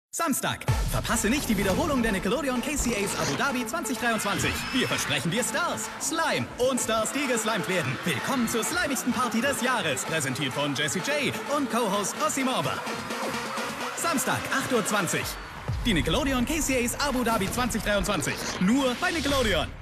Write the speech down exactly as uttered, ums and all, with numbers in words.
Samstag. Verpasse nicht die Wiederholung der Nickelodeon K C As Abu Dhabi zwanzig dreiundzwanzig. Wir versprechen dir Stars, Slime und Stars, die geslimed werden. Willkommen zur slimigsten Party des Jahres. Präsentiert von Jessie J und Co-Host Ossi Morber. Samstag, acht Uhr zwanzig. Die Nickelodeon K C As Abu Dhabi zwanzig dreiundzwanzig. Nur bei Nickelodeon.